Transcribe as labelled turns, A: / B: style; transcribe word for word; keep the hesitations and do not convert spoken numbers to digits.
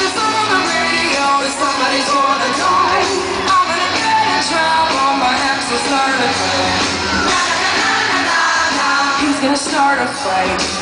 A: this on the radio that somebody's gonna die. I'm gonna get in trouble, my ex will start a fight. He's gonna start a fight.